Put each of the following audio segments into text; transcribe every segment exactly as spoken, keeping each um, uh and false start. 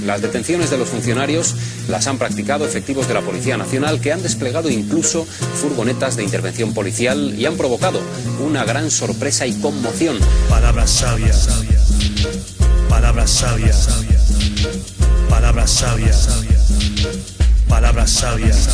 Las detenciones de los funcionarios las han practicado efectivos de la Policía Nacional, que han desplegado incluso furgonetas de intervención policial y han provocado una gran sorpresa y conmoción. Palabras sabias, palabras sabias, palabras sabias, palabras sabias.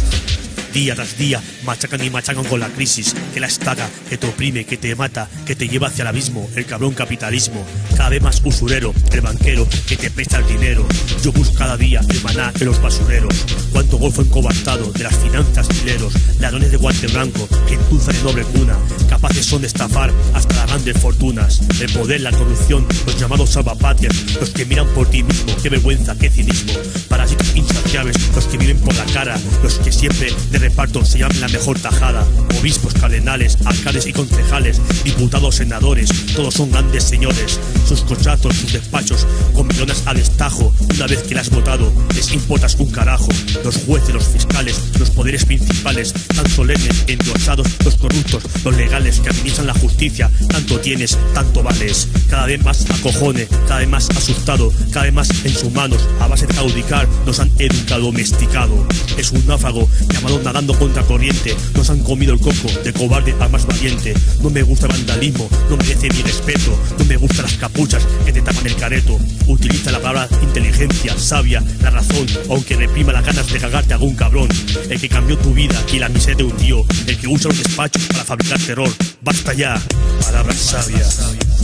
Día tras día machacan y machacan con la crisis, que la estaca, que te oprime, que te mata, que te lleva hacia el abismo, el cabrón capitalismo, cada vez más usurero, el banquero que te presta el dinero. Yo busco cada día el maná de los basureros, cuánto golfo encobastado de las finanzas mileros, ladrones de guante blanco que endulzan en noble cuna, capaces son de estafar hasta las grandes fortunas. El poder, la corrupción, los llamados salvapatrias, los que miran por ti mismo, qué vergüenza, qué cinismo, parásitos insaciables, los que viven por la cara, los que siempre de reparto se llaman la mejor tajada. Obispos, cardenales, alcaldes y concejales, diputados, senadores, todos son grandes señores. Sus cochazos, sus despachos, con millones a destajo. Una vez que las has votado, les importas un carajo. Los jueces, los fiscales, los poderes principales, tan solemnes, endiosados, los corruptos, los legales que administran la justicia. Tanto tienes, tanto vales. Cada vez más acojone, cada vez más asustado, cada vez más en sus manos, a base de caudicar, nos han educado, domesticado. Es un náufrago llamado nadando contra corriente, nos han comido el coco, de cobarde al más valiente. No me gusta el vandalismo, no merece mi respeto, no me gustan las capuchas que te tapan el careto. Utiliza la palabra inteligencia, sabia, la razón, aunque reprima las ganas de cagarte a algún cabrón. El que cambió tu vida y la miseria te hundió, el que usa los despachos para fabricar terror. Basta ya. Palabras sabias,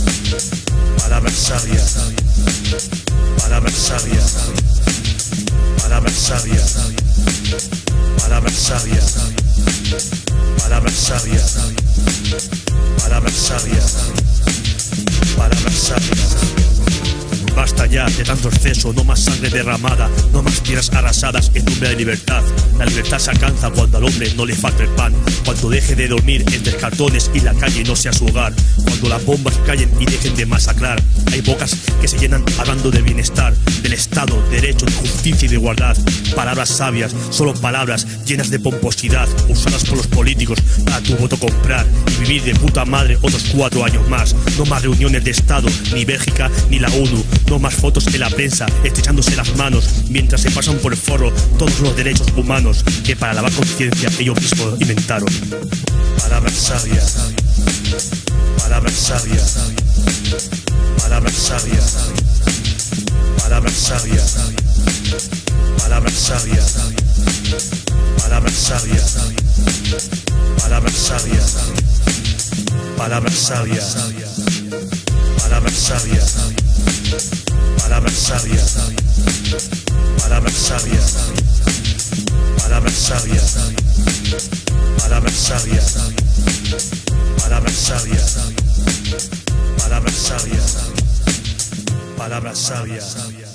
palabras sabias, palabras sabias, palabras sabias, palabras sabias, palabras sabias, palabras sabias, palabras sabias. Basta ya de tanto exceso, no más sangre derramada, no más tierras arrasadas en nombre de libertad. La libertad se alcanza cuando al hombre no le falta el pan, cuando deje de dormir entre cartones y la calle no sea su hogar, cuando las bombas callen y dejen de masacrar. Hay bocas que se llenan hablando de bienestar, del Estado, derecho, de justicia y de igualdad. Palabras sabias, solo palabras llenas de pomposidad, usadas por los políticos para tu voto comprar y vivir de puta madre otros cuatro años más. No más reuniones de Estado, ni Bélgica ni la ONU. No más fotos en la prensa estrechándose las manos mientras se pasan por el forro todos los derechos humanos que para lavar conciencia ellos mismos inventaron. Palabras sabias, palabras sabias, palabras sabias, palabras sabias, palabras sabias, palabras sabias, palabras sabias, palabras sabias, palabras sabias, palabras sabias, palabras sabias, palabras sabias, palabras sabias, palabras sabias, palabras sabias, palabras sabias.